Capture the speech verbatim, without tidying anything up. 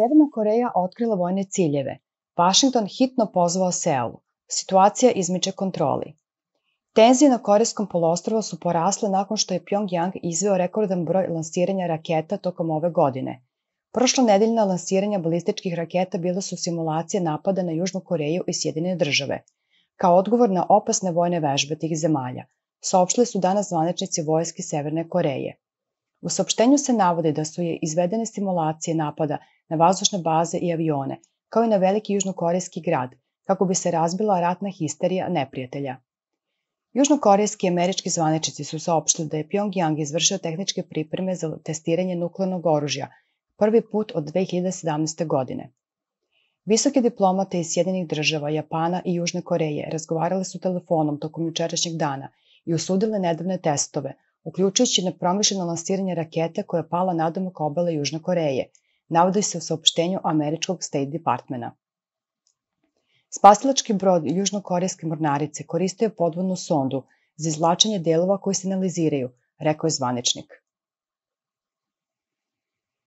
Severna Koreja otkrila vojne ciljeve. Vašington hitno pozvao Seul. Situacija izmiče kontroli. Tenzije na Korejskom poluostrvu su porasle nakon što je Pjongjang izveo rekordan broj lansiranja raketa tokom ove godine. Prošlonedeljna lansiranja balističkih raketa bila su simulacije napada na Južnu Koreju i Sjedinjene države, kao odgovor na opasne vojne vežbe tih zemalja, saopštili su danas zvaničnici vojske Severne Koreje. U saopštenju se navodi da su je izvedene simulacije napada na vazdušne baze i avione, kao i na veliki južnokorejski grad, kako bi se razbila ratna histerija neprijatelja. Južnokorejski i američki zvaničnici su saopštili da je Pjongjang izvršio tehničke pripreme za testiranje nuklearnog oružja prvi put od dve hiljade sedamnaeste. godine. Visoke diplomate iz Sjedinjenih država, Japana i Južne Koreje razgovarali su telefonom tokom jučerašnjeg dana i osudile nedavne testove, uključujući nepromišljeno lansiranje rakete koja je pala nadomak obale Južne Koreje, navodi se u saopštenju američkog State Departmenta. Spasilački brod južnokorejske mornarice koristio je podvodnu sondu za izvlačenje delova koji se analiziraju, rekao je zvaničnik.